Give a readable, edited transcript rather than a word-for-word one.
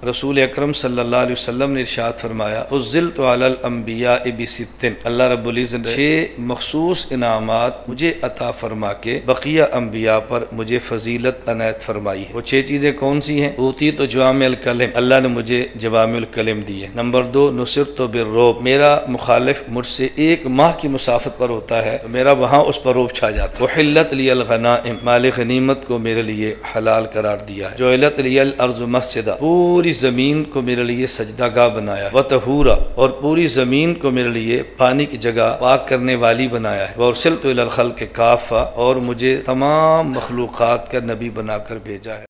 रसूल अकरम सल्लल्लाहु अलैहि वसल्लम ने इरशाद फरमाया, फुज़्ज़िलतु अलल अंबिया बिसित्तिन, अल्लाह रब्बुल इज़्ज़त ने 6 मखसूस इनामात मुझे अता फरमा के बकिया अंबिया पर मुझे फजीलत अनायत फरमाई है। वो 6 चीजें कौन सी हैं? ऊती तो जवामिल कलिम, अल्लाह ने मुझे जवामिल कलिम दी है। नंबर 2, नुसिरतु बिर्रुब, मेरा मुखालिफ मुझसे 1 माह की मुसाफत पर होता है तो मेरा वहाँ उस पर रोब छा जाता है। वहिल्लत लियल गनाइम, माल गनीमत को मेरे लिए हलाल करार दिया है। जुइलत लियल अर्ज़ु मस्जिदा, पूरी जमीन को मेरे लिए सजदागाह बनाया है। व तहूरा, और पूरी जमीन को मेरे लिए पानी की जगह पाक करने वाली बनाया है। व उरसिलतु इलल खल्क़ि काफ़ा, और मुझे तमाम मखलूक़ात का नबी बनाकर भेजा है।